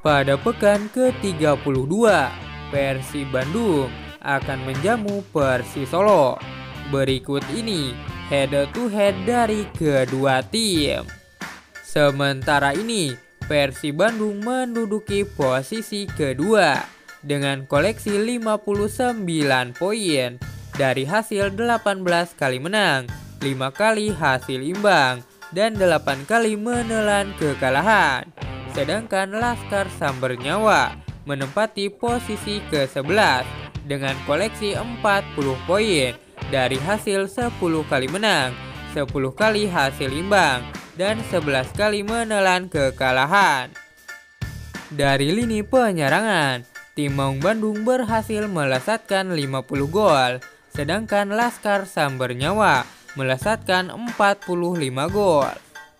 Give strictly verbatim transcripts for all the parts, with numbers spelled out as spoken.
Pada pekan ke tiga puluh dua, Persib Bandung akan menjamu Persis Solo. Berikut ini head to head dari kedua tim. Sementara ini, Persib Bandung menduduki posisi kedua dengan koleksi lima puluh sembilan poin dari hasil delapan belas kali menang, lima kali hasil imbang, dan delapan kali menelan kekalahan. Sedangkan Laskar Sambernyawa menempati posisi ke sebelas dengan koleksi empat puluh poin dari hasil sepuluh kali menang, sepuluh kali hasil imbang, dan sebelas kali menelan kekalahan. Dari lini penyerangan, tim Maung Bandung berhasil melesatkan lima puluh gol, sedangkan Laskar Sambernyawa melesatkan empat puluh lima gol.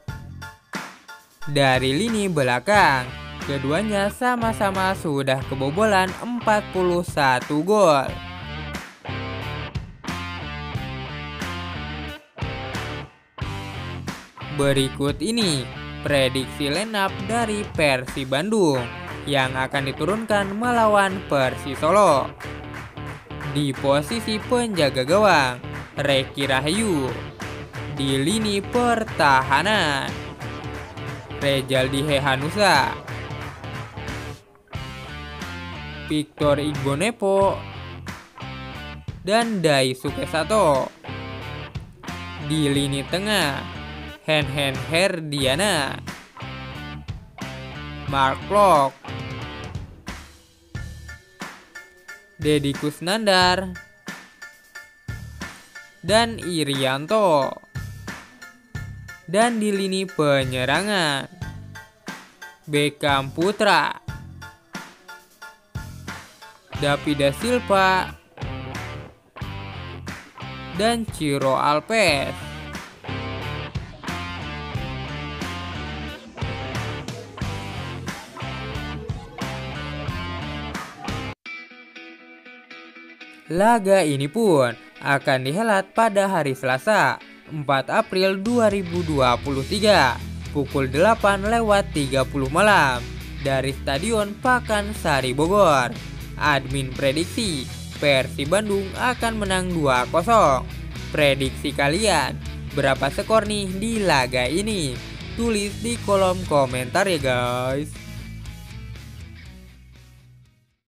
Dari lini belakang, keduanya sama-sama sudah kebobolan empat puluh satu gol. Berikut ini prediksi line up dari Persib Bandung yang akan diturunkan melawan Persis Solo. Di posisi penjaga gawang, Reki Rahyu. Di lini pertahanan, Rejaldi Hehanusa, Victor Igbonepo, dan Dai Sukesato. Di lini tengah, Hen-Hen Herdiana, Mark Klok, Deddy Kusnandar, dan Irianto. Dan di lini penyerangan, Beckham Putra, Davida Silva, dan Ciro Alves. Laga ini pun akan dihelat pada hari Selasa, empat April dua ribu dua puluh tiga pukul delapan lewat tiga puluh malam dari Stadion Pakansari Bogor. Admin prediksi Persib Bandung akan menang dua kosong. Prediksi kalian, berapa skor nih di laga ini? Tulis di kolom komentar ya guys.